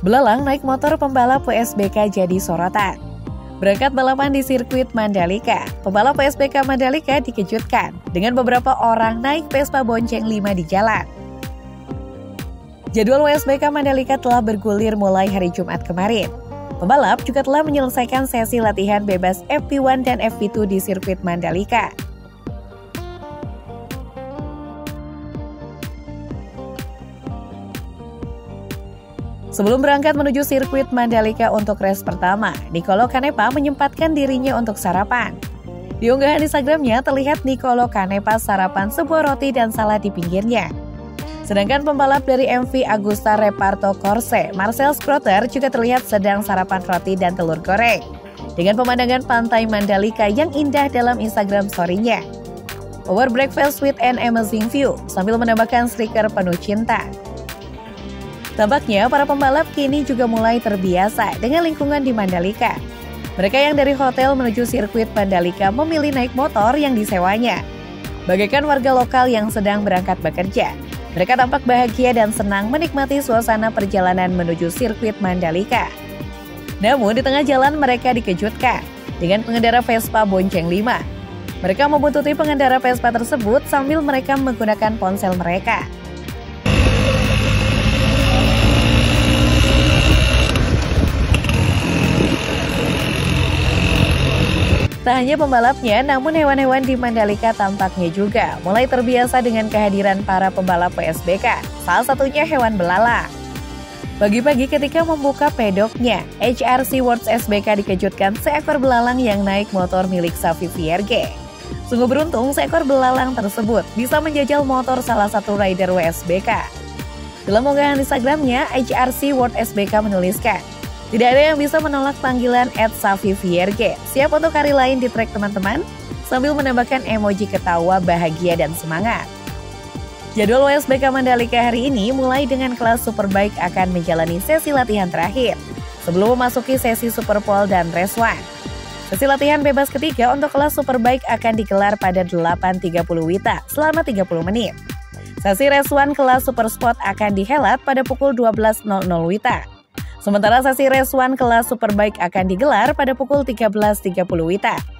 Belalang naik motor pembalap WSBK jadi sorotan. Berangkat balapan di sirkuit Mandalika, pembalap WSBK Mandalika dikejutkan dengan beberapa orang naik Vespa bonceng 5 di jalan. Jadwal WSBK Mandalika telah bergulir mulai hari Jumat kemarin. Pembalap juga telah menyelesaikan sesi latihan bebas FP1 dan FP2 di sirkuit Mandalika. Sebelum berangkat menuju sirkuit Mandalika untuk race pertama, Nicolo Canepa menyempatkan dirinya untuk sarapan. Di unggahan Instagramnya terlihat Nicolo Canepa sarapan sebuah roti dan salad di pinggirnya. Sedangkan pembalap dari MV Agusta Reparto Corse, Marcel Scrotter juga terlihat sedang sarapan roti dan telur goreng. Dengan pemandangan pantai Mandalika yang indah dalam Instagram story-nya. Our breakfast with an amazing view, sambil menambahkan stiker penuh cinta. Tampaknya para pembalap kini juga mulai terbiasa dengan lingkungan di Mandalika. Mereka yang dari hotel menuju sirkuit Mandalika memilih naik motor yang disewanya. Bagaikan warga lokal yang sedang berangkat bekerja, mereka tampak bahagia dan senang menikmati suasana perjalanan menuju sirkuit Mandalika. Namun di tengah jalan mereka dikejutkan dengan pengendara Vespa bonceng 5. Mereka membuntuti pengendara Vespa tersebut sambil mereka menggunakan ponsel mereka. Tak hanya pembalapnya, namun hewan-hewan di Mandalika tampaknya juga mulai terbiasa dengan kehadiran para pembalap WSBK, salah satunya hewan belalang. Pagi-pagi ketika membuka pedoknya, HRC World SBK dikejutkan seekor belalang yang naik motor milik Xavi Vierge. Sungguh beruntung seekor belalang tersebut bisa menjajal motor salah satu rider WSBK. Dalam unggahan Instagramnya, HRC World SBK menuliskan, "Tidak ada yang bisa menolak panggilan @Xavi Vierge. Siap untuk hari lain di trek teman-teman?" Sambil menambahkan emoji ketawa, bahagia, dan semangat. Jadwal WSBK Mandalika hari ini mulai dengan kelas Superbike akan menjalani sesi latihan terakhir sebelum memasuki sesi Superpole dan Race 1. Sesi latihan bebas ketiga untuk kelas Superbike akan digelar pada 8.30 WITA selama 30 menit. Sesi Race 1 kelas Supersport akan dihelat pada pukul 12.00 WITA. Sementara sesi Race 1 kelas Superbike akan digelar pada pukul 13.30 WITA.